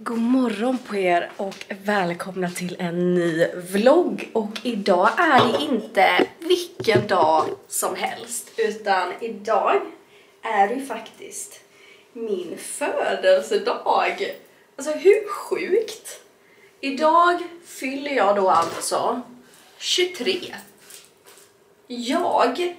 God morgon på er och välkomna till en ny vlogg. Och idag är det inte vilken dag som helst, utan idag är det faktiskt min födelsedag. Alltså hur sjukt? Idag fyller jag då alltså 23. Jag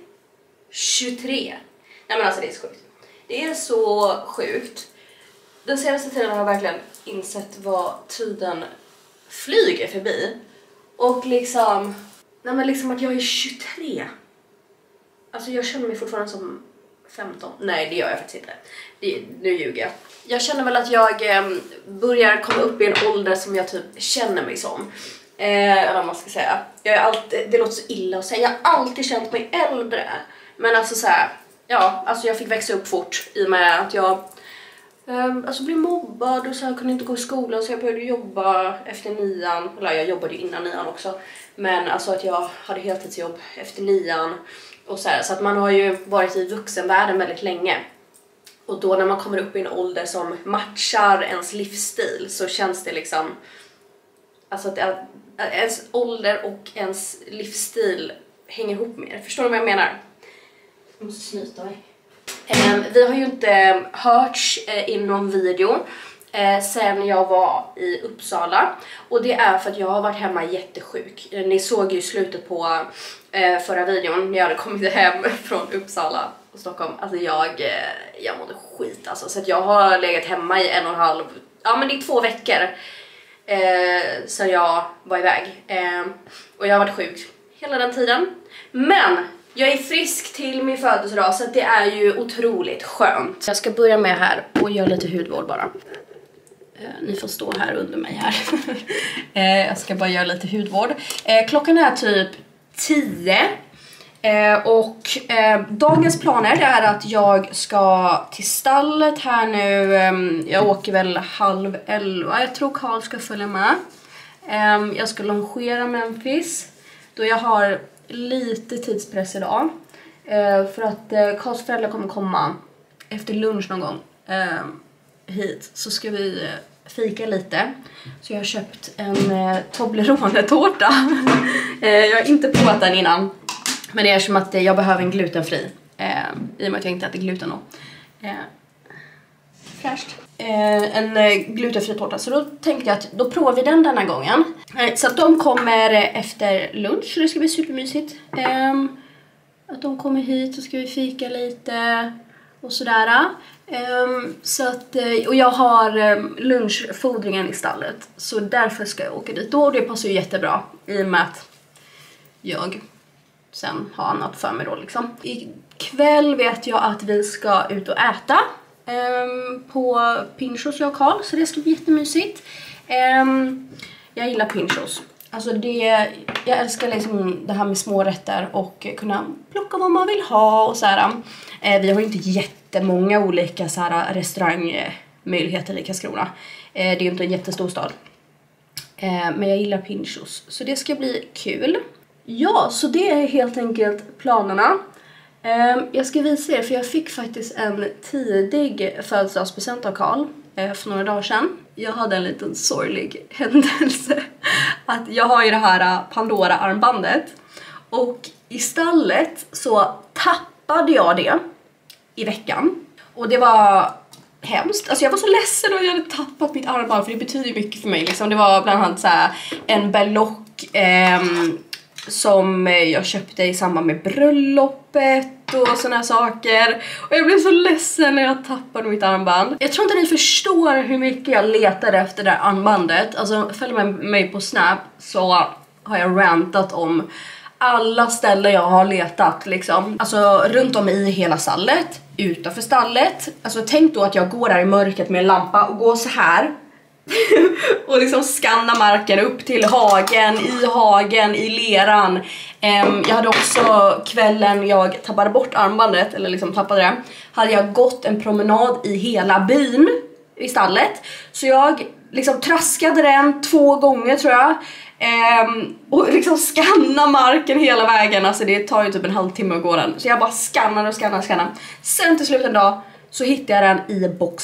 23. Nej men alltså det är så sjukt. Det är så sjukt. Den senaste tiden har jag verkligen insett vad tiden flyger förbi. Och liksom, nej men liksom att jag är 23. Alltså jag känner mig fortfarande som 15. Nej, det gör jag faktiskt inte. Nu ljuger jag. Jag känner väl att jag börjar komma upp i en ålder som jag typ känner mig som. Eller vad man ska säga. Jag är alltid, det låter så illa att säga. Jag har alltid känt mig äldre. Men alltså så här, ja, alltså jag fick växa upp fort i och med att jag alltså blev mobbad och så här, kunde inte gå i skolan, så jag började jobba efter 9:an. Eller jag jobbade ju innan 9:an också. Men alltså att jag hade heltidsjobb efter 9:an och så här, så att man har ju varit i vuxenvärlden väldigt länge. Och då när man kommer upp i en ålder som matchar ens livsstil så känns det liksom, alltså att ens ålder och ens livsstil hänger ihop mer. Förstår du vad jag menar? Jag måste snyta mig. Vi har ju inte hörts i någon video sen jag var i Uppsala. Och det är för att jag har varit hemma jättesjuk. Ni såg ju slutet på förra videon när jag hade kommit hem från Uppsala och Stockholm. Alltså jag mådde skit alltså. Så att jag har legat hemma i 1,5, ja men det är 2 veckor sen jag var iväg. Och jag har varit sjuk hela den tiden. Men jag är frisk till min födelsedag, så det är ju otroligt skönt. Jag ska börja med här och göra lite hudvård bara. Ni får stå här under mig här. Jag ska bara göra lite hudvård. Klockan är typ 10. Och dagens planer är att jag ska till stallet här nu. Jag åker väl 10:30. Jag tror Karl ska följa med. Jag ska longera Memphis då jag har lite tidspress idag. För att Karls föräldrar kommer komma efter lunch någon gång hit. Så ska vi fika lite. Så jag har köpt en Toblerone-tårta. Jag har inte provat den innan. Men det är som att jag behöver en glutenfri. I och med att jag inte äter gluten då. Fräscht. En glutenfri tårta. Så då tänkte jag att då provar vi den denna gången. Så att de kommer efter lunch. Så det ska bli supermysigt. Att de kommer hit så ska vi fika lite. Och sådär. Så att, och jag har lunchfodringen i stallet. Så därför ska jag åka dit då. Och det passar ju jättebra. I och med att jag sen har annat för mig då liksom. Ikväll vet jag att vi ska ut och äta. På Pinchos jag och Karl, så det ska bli jättemysigt. Jag gillar Pinchos. Alltså jag älskar liksom det här med små rätter och kunna plocka vad man vill ha och så här. Vi har ju inte jättemånga olika så här restaurangmöjligheter i Karlskrona. Det är ju inte en jättestor stad. Men jag gillar Pinchos, så det ska bli kul. Ja, så det är helt enkelt planerna. Jag ska visa er, för jag fick faktiskt en tidig födelsedagspresent av Karl för några dagar sedan. Jag hade en liten sorglig händelse. Att jag har ju det här Pandora-armbandet. Och i stallet så tappade jag det i veckan. Och det var hemskt. Alltså jag var så ledsen och jag hade tappat mitt armband, för det betyder mycket för mig. Liksom. Det var bland annat så här en berlock som jag köpte i samband med bröllopet och såna här saker. Och jag blev så ledsen när jag tappade mitt armband. Jag tror inte ni förstår hur mycket jag letade efter det där armbandet. Alltså följ med mig på Snap så har jag rantat om alla ställen jag har letat liksom. Alltså runt om i hela stallet, utanför stallet. Alltså tänk då att jag går där i mörkret med en lampa och går så här. Och liksom skanna marken upp till hagen, i leran. Jag hade också kvällen jag tappade bort armbandet, eller liksom tappade det, hade jag gått en promenad i hela byn i stallet. Så jag liksom traskade den 2 gånger tror jag. Och liksom skanna marken hela vägen. Alltså det tar ju typ en halvtimme att gå den. Så jag bara skannar. Sen till slut en dag så hittade jag den i boxen. Och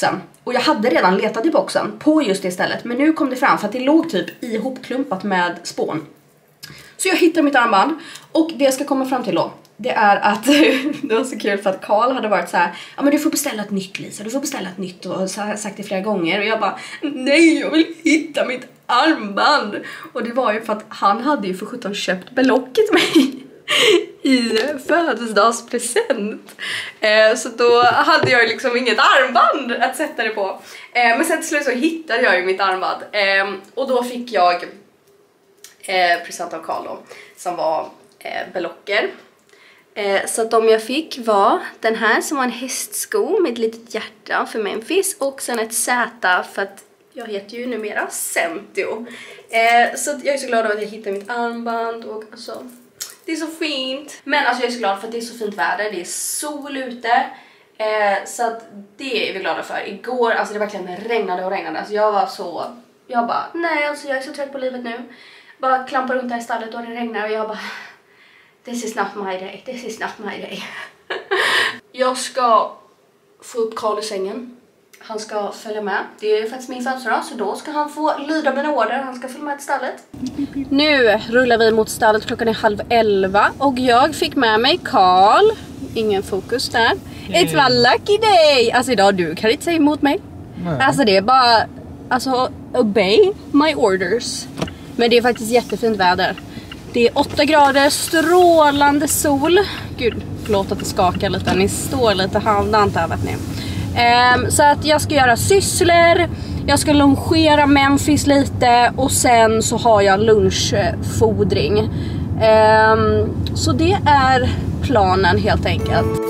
Och jag hade redan letat i boxen på just det stället. Men nu kom det fram för att det låg typ ihopklumpat med spån. Så jag hittade mitt armband. Och det jag ska komma fram till då, det är att det var så kul för att Carl hade varit så här: ja men du får beställa ett nytt, Lisa, du får beställa ett nytt, och så har jag sagt det flera gånger. Och jag bara, nej, jag vill hitta mitt armband. Och det var ju för att han hade ju för 17 köpt Belocket mig i födelsedagspresent. Så då hade jag liksom inget armband att sätta det på. Men sen till slut så hittade jag ju mitt armband. Och då fick jag present av Carl då, som var Belocker. Så att de jag fick var den här som var en hästsko med ett litet hjärta för Memphis. Och sen ett Z för att jag heter ju numera Centio. Så att jag är så glad över att jag hittade mitt armband. Och alltså, det är så fint. Men alltså jag är så glad för att det är så fint väder. Det är sol ute. Så att det är vi glada för. Igår, alltså det verkligen regnade och regnade. Alltså jag bara, nej alltså jag är så trött på livet nu. Bara klampar runt här i stallet och det regnar och jag bara, this is not my day, this is not my day. Jag ska få upp Carl i sängen. Han ska följa med. Det är faktiskt min födelsedag, så då ska han få lyda mina order. Han ska följa med till stallet. Nu rullar vi mot stallet, klockan är 10:30. Och jag fick med mig Carl. Ingen fokus där. It's my lucky day. Alltså idag, du kan inte säga emot mig. Nej. Alltså det är bara, alltså obey my orders. Men det är faktiskt jättefint väder. Det är 8 grader, strålande sol. Gud, förlåt att det skakar lite. Ni står lite halvdant här, vet ni. Så att jag ska göra sysslor. Jag ska longera Memphis lite. Och sen så har jag lunchfodring. Så det är planen helt enkelt.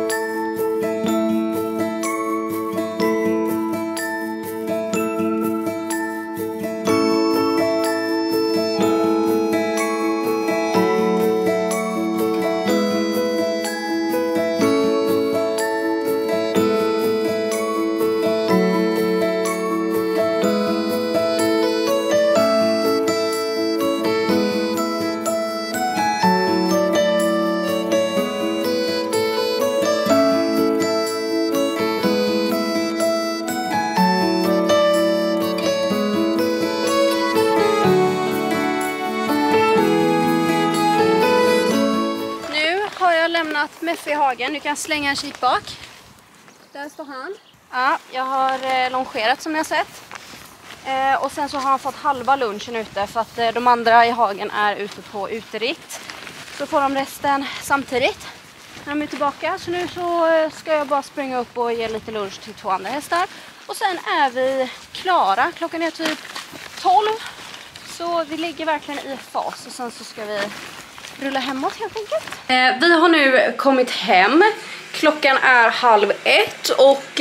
Meffe i hagen. Du kan slänga en kik bak. Där står han. Ja, jag har longerat som ni har sett. Och sen så har han fått halva lunchen ute för att de andra i hagen är ute på uteritt. Så får de resten samtidigt när de är tillbaka. Så nu så ska jag bara springa upp och ge lite lunch till 2 andra hästar. Och sen är vi klara. Klockan är typ 12. Så vi ligger verkligen i fas. Och sen så ska vi rulla hemåt helt enkelt. Vi har nu kommit hem. Klockan är 12:30 och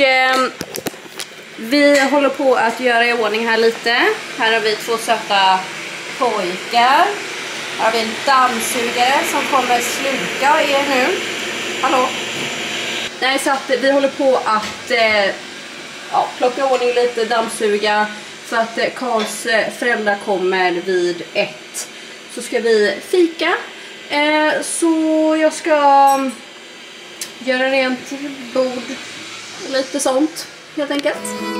vi håller på att göra i ordning här lite. Här har vi 2 söta pojkar. Här har vi en dammsugare som kommer sluka er nu. Hallå? Nej, så att vi håller på att plocka i ordning lite, dammsuga. För att Carls föräldrar kommer vid 1. Så ska vi fika. Så jag ska göra rent bord och lite sånt helt enkelt.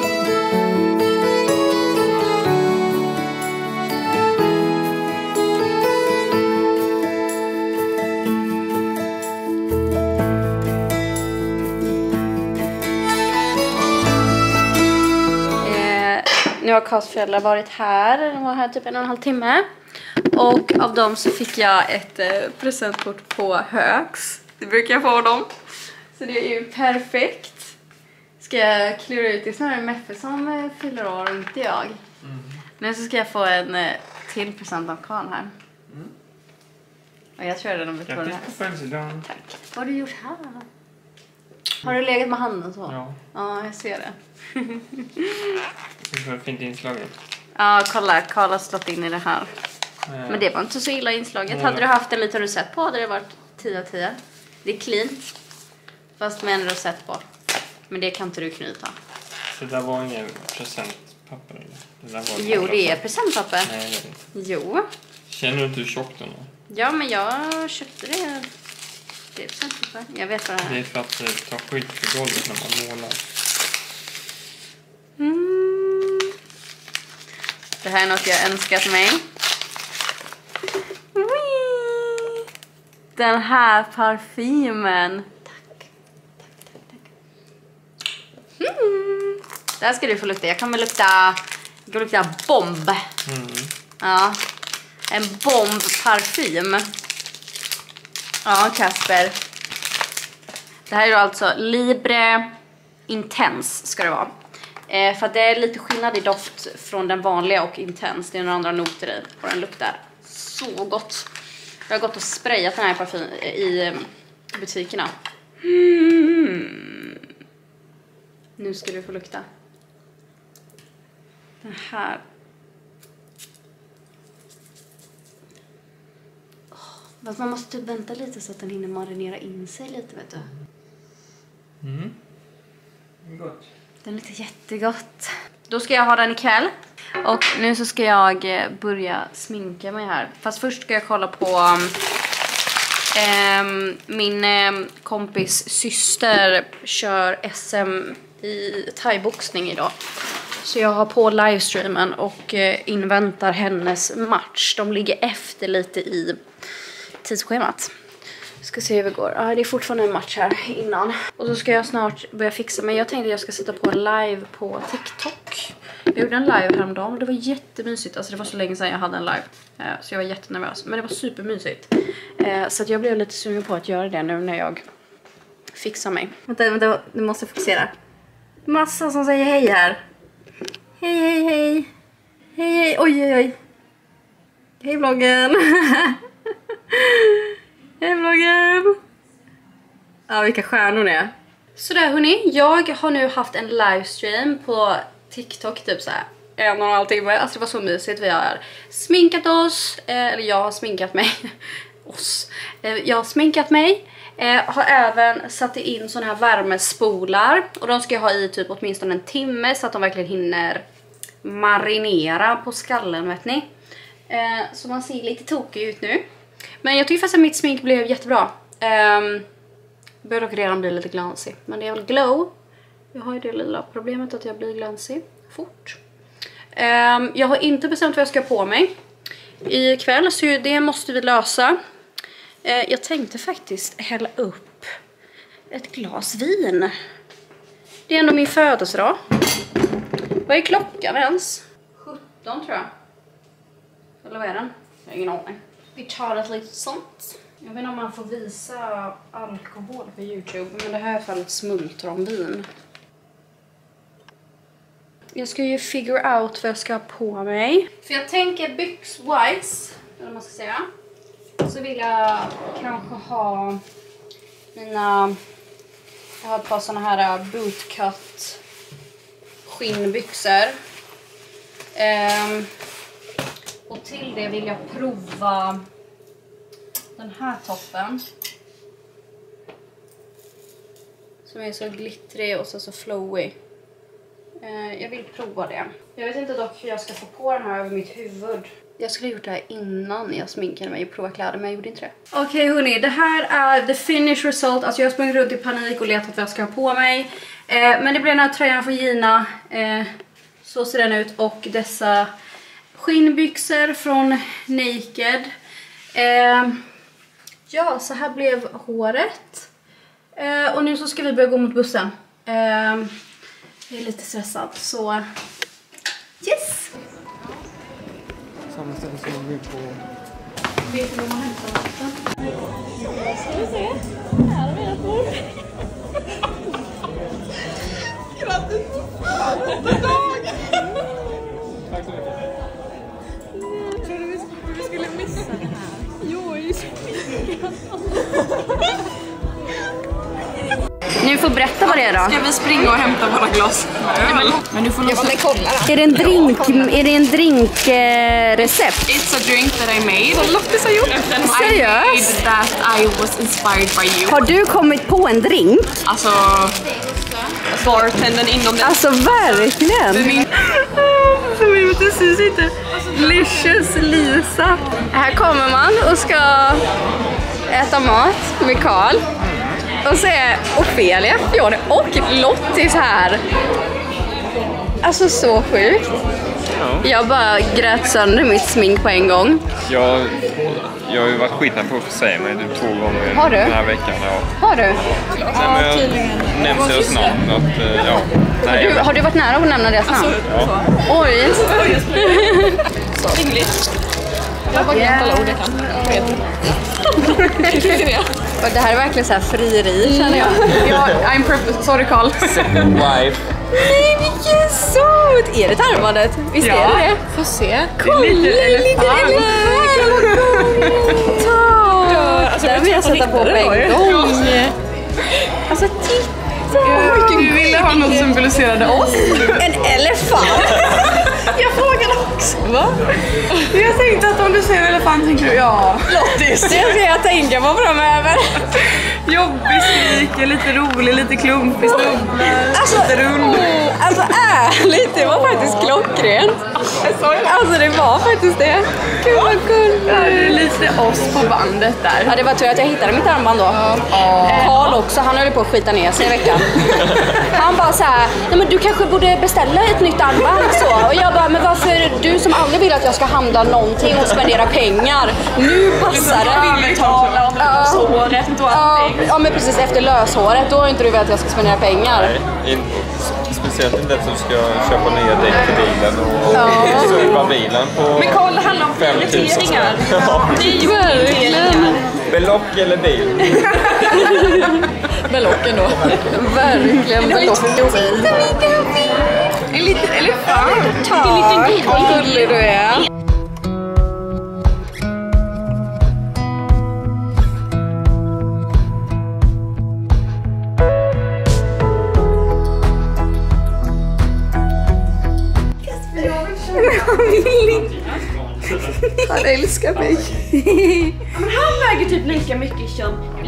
Nu har Carls föräldrar varit här. De var här typ 1,5 timme. Och av dem så fick jag ett presentkort på Högs. Det brukar jag få dem. Så det är ju perfekt. Ska jag klura ut det snarare Meffe som fyller år och inte jag. Nu så ska jag få en till present av Carl här. Och jag tror att de vet vad det här. Tack. Vad har du gjort här? Har du legat med handen så? Ja. Ja, jag ser det. Det var fint inslaget. Ja, kolla. Carl har slått in i det här. Men det var inte så illa inslaget. Hade du haft en liten rosett på hade det varit 10 av 10. Det är clean. Fast med en rosett på. Men det kan inte du knyta. Det där var ingen presentpapper eller? Det där var jo, det är presentpapper. Nej, det är inte. Jo. Känner du inte hur tjockt den är? Ja, men jag köpte det. Det är presentpapper. Jag vet vad det här är. Det är för att ta skit på golvet när man målar. Det här är något jag önskat mig. Whee! Den här parfymen. Tack. Det här ska du få lukta. Jag kan väl lukta bomb. Ja. En bombparfym. Ja, Kasper. Det här är då alltså Libre Intense ska det vara. För att det är lite skillnad i doft från den vanliga och Intense. Det är några andra noter i. Och den luktar så gott. Jag har gått och sprayat den här parfym i butikerna. Nu ska du få lukta. Den här. Man måste typ vänta lite så att den hinner marinera in sig lite, vet du. Gott. Den luktar jättegott. Då ska jag ha den ikväll. Och nu så ska jag börja sminka mig här. Fast först ska jag kolla på min kompis syster kör SM i thaiboxning idag. Så jag har på livestreamen och inväntar hennes match. De ligger efter lite i tidsschemat. Ska se hur det går. Det är fortfarande en match här innan. Och så ska jag snart börja fixa mig. Jag tänkte att jag ska sätta på en live på TikTok. Jag gjorde en live häromdagen och det var jättemysigt. Alltså det var så länge sedan jag hade en live. Så jag var jättenervös. Men det var supermysigt. Så att jag blev lite sugen på att göra det nu när jag fixar mig. Vänta, du måste fokusera. Massa som säger hej här. Hej, hej, hej. Hej, hej. Oj, oj, oj. Hej vloggen. Hej vloggen. Ja, vilka stjärnor ni är. Sådär hörni, jag har nu haft en livestream på TikTok typ såhär 1,5 timme. Alltså det var så mysigt. Vi har sminkat oss. Eller jag har sminkat mig. Oss. Jag har sminkat mig. Har även satt in såna här värmespolar. Och de ska jag ha i typ åtminstone en timme så att de verkligen hinner marinera på skallen, vet ni. Så man ser lite tokig ut nu. Men jag tycker faktiskt att mitt smink blev jättebra. Börjar dock redan bli lite glansig. Men det är väl glow. Jag har ju det lilla problemet att jag blir glansig fort. Jag har inte bestämt vad jag ska ha på mig ikväll, så det måste vi lösa. Jag tänkte faktiskt hälla upp ett glas vin. Det är ändå min födelsedag. Vad är klockan ens? 17 tror jag. Eller vad är den? Jag har ingen aning. Vi tar ett litet sånt. Jag vet inte om man får visa alkohol på YouTube, men det här är i alla fall ett smultronvin. Jag ska ju figure out vad jag ska ha på mig. För jag tänker byx-wise, eller vad man ska säga, så vill jag kanske ha mina... Jag har ett par såna här bootcut skinnbyxor. Och till det vill jag prova den här toppen. Som är så glittrig och så flowy. Jag vill prova det. Jag vet inte dock hur jag ska få på den här över mitt huvud. Jag skulle ha gjort det här innan jag sminkade mig och provade kläder, men jag gjorde inte det. Okej hörni, det här är the finished result. Alltså jag har sprungit runt i panik och letat vad jag ska ha på mig. Men det blir den här tröjan från Gina. Så ser den ut. Och dessa skinnbyxor från Naked. Ja, så här blev håret. Och nu så ska vi börja gå mot bussen. Jag är lite stressad, så yes! Samma ställe som vi på... Vet du vad man hämtar vatten? Ska vi se? Här är mina bord. Grattis på dagen! Tack så mycket. Jag trodde vi skulle missa det här. Jo, är ju så Nu får berätta vad det är då. Ska vi springa och hämta våra glas med öl? Men du får nog Är det en drinkrecept? It's a drink that I made. Vad Lottis har gjort. Seriöst? I made that I was inspired by you. Har du kommit på en drink? Alltså, bartendern inom den. Alltså verkligen. Det syns inte. Licious Lisa. Här kommer man och ska äta mat med Karl. Och så är Ofelia, Fjord och Lottis här. Alltså så sjukt. Ja. Jag bara grät sönder mitt smink på en gång. Jag har ju varit skiten på att säga mig typ 2 gånger Har du? den här veckan. Ja. Har du? Nej, men jag nämns deras namn. Att, ja. Nej, Har du varit nära att nämna deras namn? Ja. Oj! Ringligt. Jag har bara glömt alla ord jag kan. Och det här är verkligen så här frieri känner jag. Ja, I'm purpose. Sorry Carl. Wife. Nej, vilken söt! Är det armbandet? Visst är det det? Får se. Kolla, lite elefant! Alltså, Den vill jag sätta på en gång. Alltså titta! Du ville ha något som symboliserade oss. En elefant! Jag frågade också. Va? Jag tänkte att om du säger elefant tänker du ja. Lottis! Det ska jag tänka på framöver. Jobbig skriker, lite rolig, lite klumpig, snubblar, lite rund. Alltså ärligt, det var faktiskt klockrent. Alltså det var faktiskt det. Gud vad kul. Det är lite oss på bandet där. Ja, det var tur att jag hittade mitt armband då. Carl också, han höll på att skita ner sig i veckan. Han bara såhär, nej men du kanske borde beställa ett nytt armband så. Och jag bara, men varför du som aldrig vill att jag ska handla någonting och spendera pengar? Nu passar det. vill betala om löshåret och allting. Ja men precis efter löshåret, då har inte du velat att jag ska spendera pengar. Speciellt inte att du ska köpa nya däck till bilen och serva bilen på Men Carl, det handlar om 5 000. prioriteringar. Det är ju Verkligen. Belock eller bil? belocken då. Verkligen belopp. En liten elefant. Tack, vad gullig du är. Han älskar mig. Men han väger typ lika mycket som när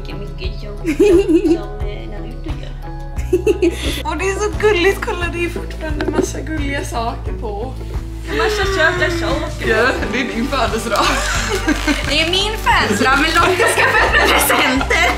du gör. Och det är så gulligt, kolla det är fortfarande en massa gulliga saker på. Massa söta saker. Ja, det är din födelsedag. Det är min födelsedag, men Lotta ska få presenter.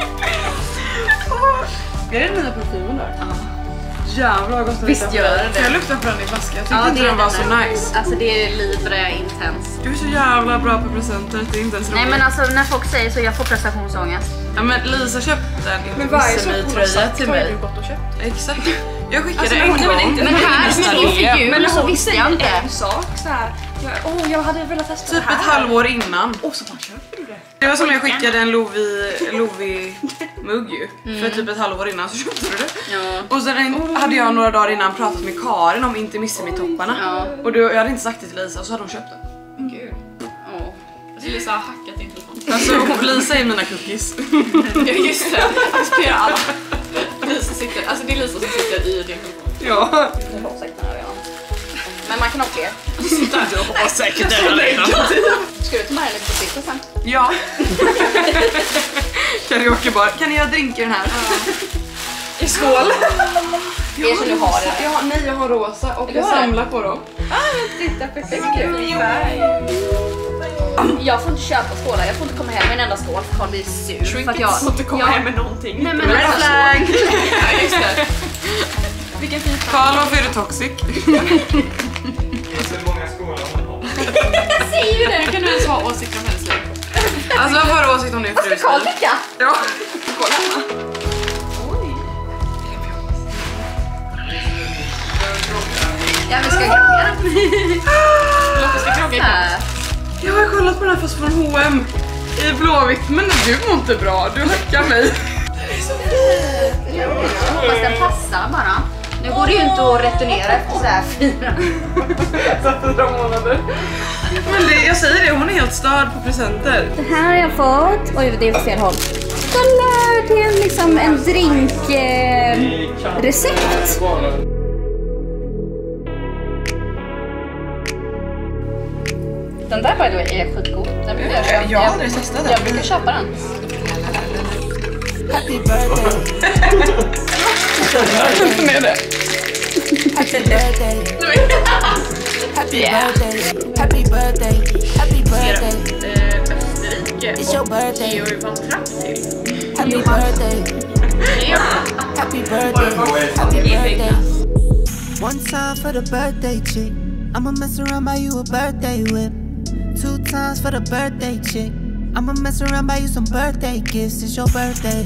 Är det den nya parfymen där? Ja. Jävlar vad gott att Visst gör det. Jag luktar på den i flaskan, jag tyckte inte den var så nice. Alltså det är Libre Intense. Du är så jävla bra på presenter, det är inte ens roligt. Nej men alltså när folk säger så, jag får prestationsångest. Ja men Lisa köpte en tröja till mig. Exakt. Jag skickade en gång. Men här inför jul så visste jag inte. En sak så här. Jag hade velat testa Typ ett halvår innan. Och så bara köper du det. Det var som när jag skickade en Lovi-mugg ju. För typ ett halvår innan så köpte du det. Ja. Och sen hade jag några dagar innan pratat med Karin om inte missa med topparna. Ja. Och då, jag hade inte sagt det till Lisa och så hade hon köpt den. Gud. Alltså Lisa har hackat in telefon. Alltså Lisa är mina cookies. Ja just det, jag spelar alla. Lisa sitter, alltså det är Lisa som sitter i din telefon. Ja. Men man kan ha fler. Jag har säkert den redan. Ska du ta med den lite på sitta sen? Ja. Karaokebar. Kan ni göra drink i den här? I skål. Det är så du har det. Nej, jag har rosa och jag samlar på dem. Titta perfekt. Jag får inte köpa skålar, jag får inte komma hem med en enda skål för Carl blir sur. För att jag får inte komma hem med någonting. Nej men Red alltså, flag. Ja just det. Vilken fin färg. Carl, varför är du toxic? Alltså hur många skålar man har? säger ju det. Hur kan du ens ha åsikter om hennes liv? Alltså vad har du åsikt om det Vad ska förut? Carl dricka? Ja. Kolla. Ja vi ska grogga. Lotta ska krocka ikväll. Jag har kollat på den här fast från H&M i blåvitt, men du mår inte bra, du hackar mig. Jag hoppas den passar bara. Nu går det ju inte att returnera efter så här 4 månader. Men det, jag säger det, hon är helt störd på presenter. Den här har jag fått. Oj, det är på fel håll. Kolla, det är liksom en drinkrecept. Den där by the way är skitgod. Den brukar jag köpa. Jag har aldrig testat den. Jag brukar köpa den. Happy birthday. Med det. Happy birthday. Happy birthday. Happy birthday. Happy birthday. Österrike It's your och birthday. Georg vann fram till. Happy birthday. Happy birthday. Happy birthday. One time for the birthday chick. I'ma mess around buy you a birthday whip. 2 times for the birthday chick. I'ma mess around buy you some birthday gifts. It's your birthday.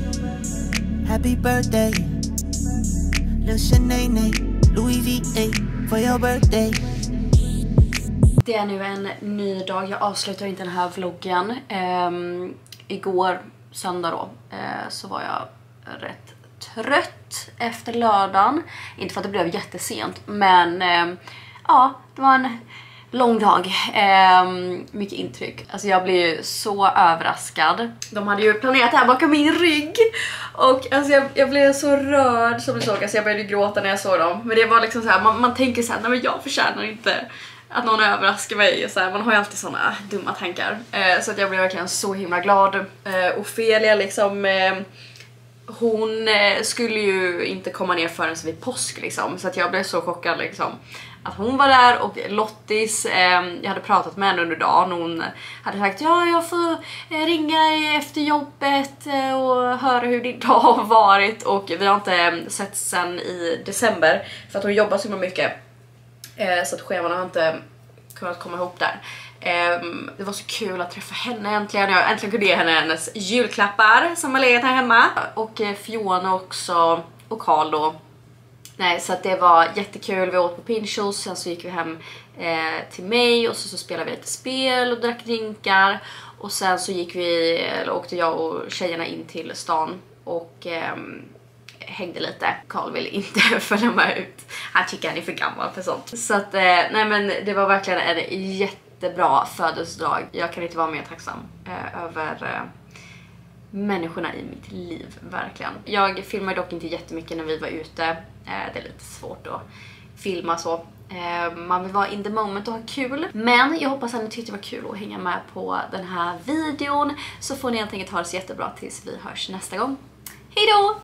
Happy birthday. Lil Sinead, Louis V8 for your birthday. Det är nu en ny dag. Jag avslutar inte den här vloggen. Igår, söndag då, så var jag rätt trött efter lördagen. Inte för att det blev jättesent, men ja, det var en lång dag. Mycket intryck. Alltså jag blev ju så överraskad. De hade ju planerat det här bakom min rygg. Och alltså jag blev så rörd som du såg. Alltså jag började gråta när jag såg dem. Men det var liksom så här, man tänker så här, nej men jag förtjänar inte att någon överraskar mig. Så här, man har ju alltid såna dumma tankar. Så att jag blev verkligen så himla glad. Ofelia liksom... hon skulle ju inte komma ner förrän vid påsk liksom. Så att jag blev så chockad liksom. Att hon var där, och Lottis, jag hade pratat med henne under dagen. Hon hade sagt, ja jag får ringa efter jobbet och höra hur din dag har varit. Och vi har inte sett sen i december för att hon jobbar så mycket. Så att scheman har inte kunnat komma ihop där. Det var så kul att träffa henne äntligen. Jag äntligen kunde ge henne hennes julklappar som har legat här hemma. Och Fiona också, och Karl då. Nej, så att det var jättekul. Vi åt på Pinchos, sen så gick vi hem till mig och så spelade vi lite spel och drack drinkar. Och sen så åkte jag och tjejerna in till stan och hängde lite. Karl ville inte följa med ut. Han tycker han är för gammal för sånt. Så att, nej men det var verkligen en jättebra födelsedag. Jag kan inte vara mer tacksam över människorna i mitt liv, verkligen. Jag filmade dock inte jättemycket när vi var ute. Det är lite svårt att filma så. Man vill vara in the moment och ha kul. Men jag hoppas att ni tyckte det var kul att hänga med på den här videon. Så får ni helt enkelt ha det så jättebra tills vi hörs nästa gång. Hej då!